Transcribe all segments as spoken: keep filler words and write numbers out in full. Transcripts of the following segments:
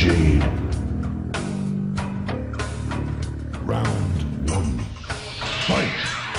Jade. Round one. Fight!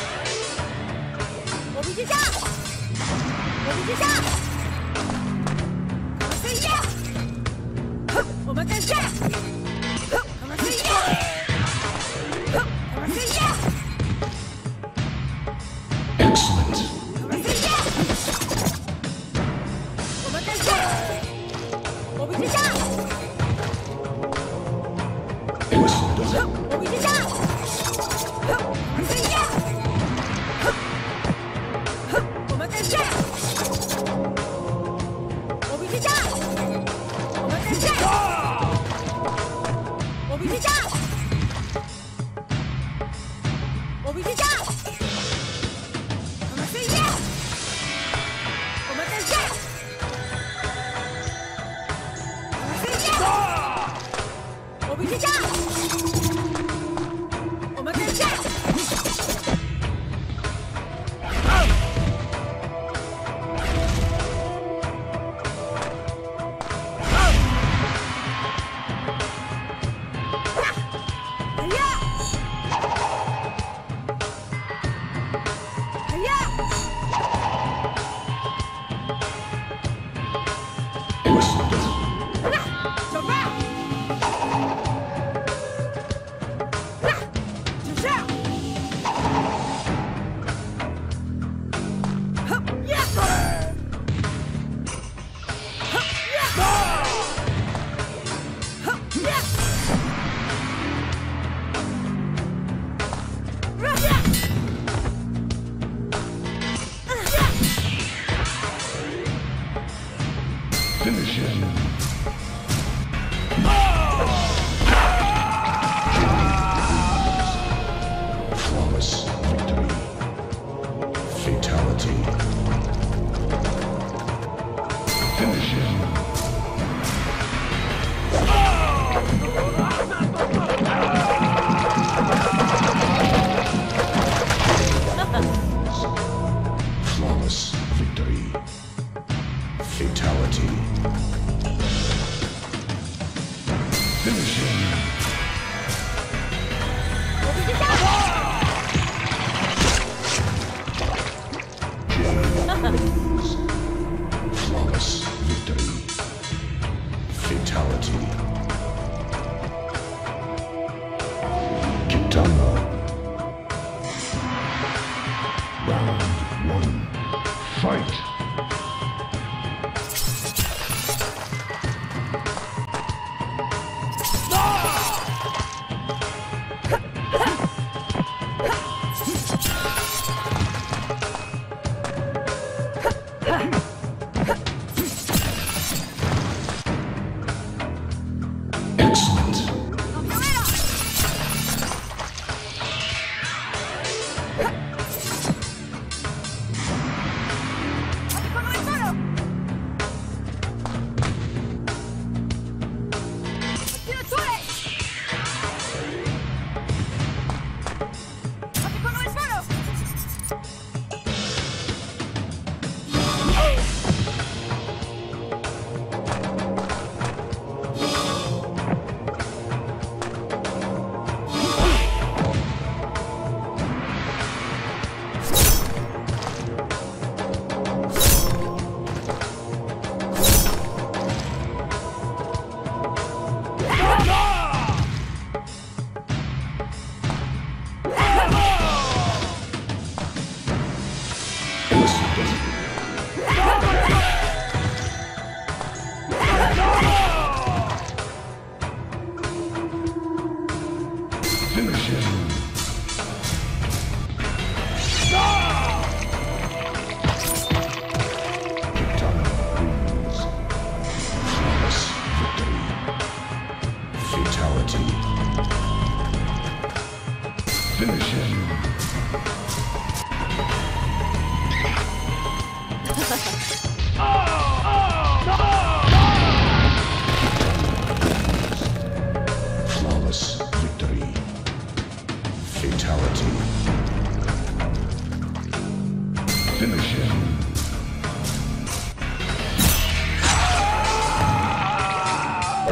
我们接下，我们接下，飞呀！哼，我们跟上，哼，我们飞呀！哼，我们飞呀！ Excellent. 我们飞呀！我们跟上，我们接下， Excellent. 哼，我们接下，哼，我们飞呀！ 我们跟上，我们接下，我们跟上，我们接下，我们接下，我们飞呀，我们跟上，我们飞呀，我们接下，我们跟上。 Finish him. Flawless victory. Fatality. Finish him. Flawless victory. Fatality. Finish him. James. Flawless victory. Fatality. Kitana. Round one. Fight.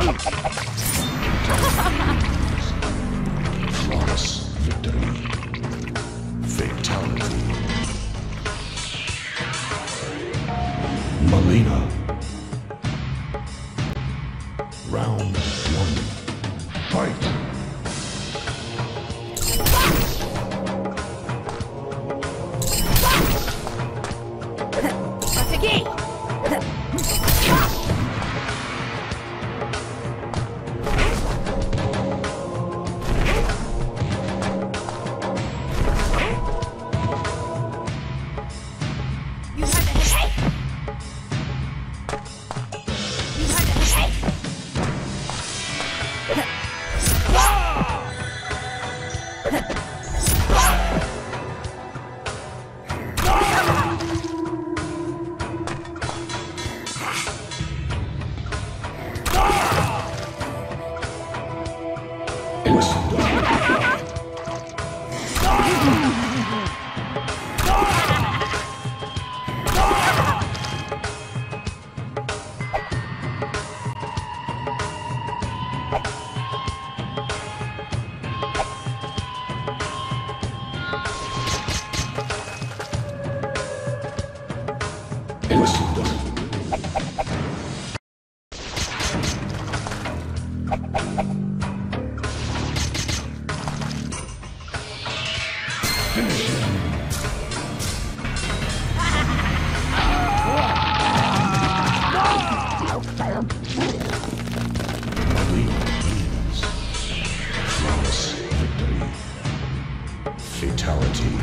Flawless victory. Fatality. Melina. Round one. Fight. Fatality.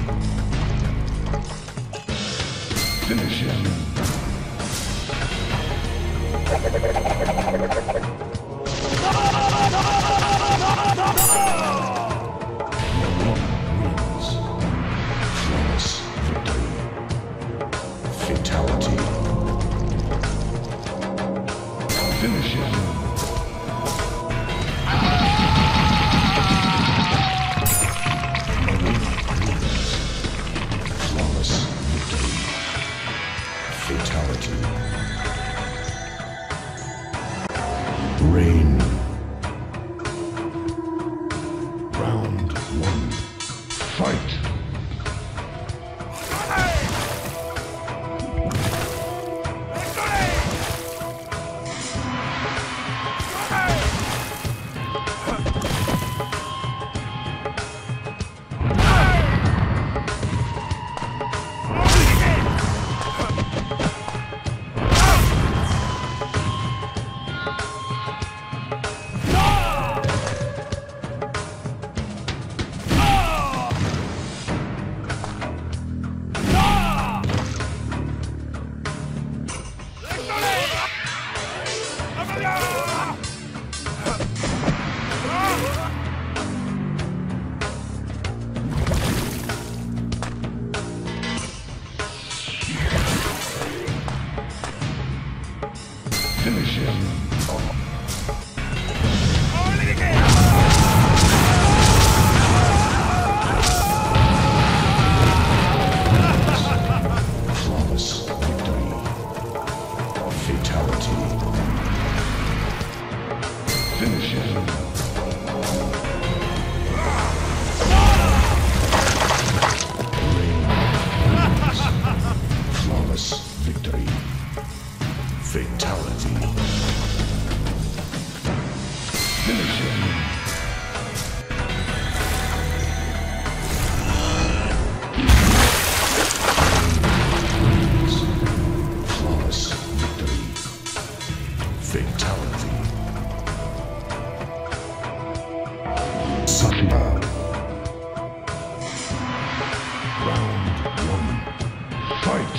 Finish him. Wins. Flawless victory. Fatality. Finish him. Fatality. Rain. Round one. Fight. Finish him. Flawless victory. Fatality. Finish him. Flawless victory. Fatality. Finish him. Flawless victory. Fatality. Satya. Round one. Fight.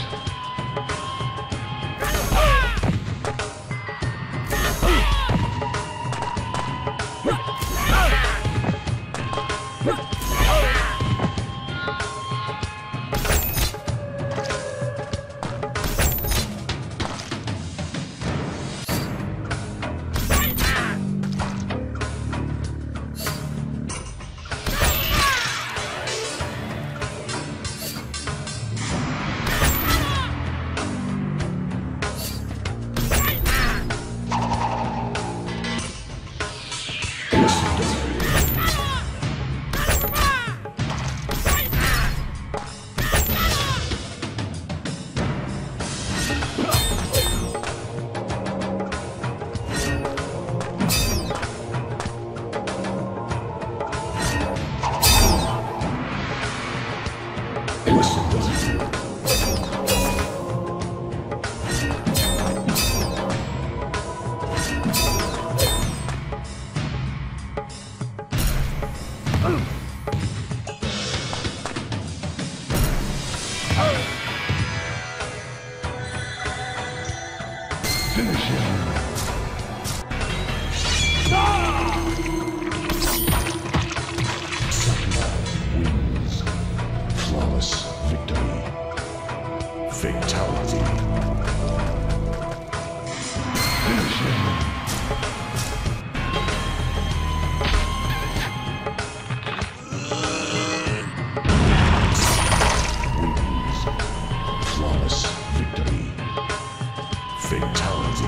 Fatality.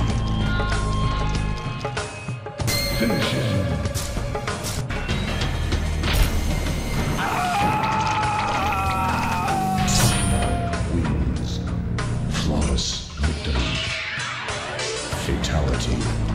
Finish him. Wins. Flawless victory. Fatality.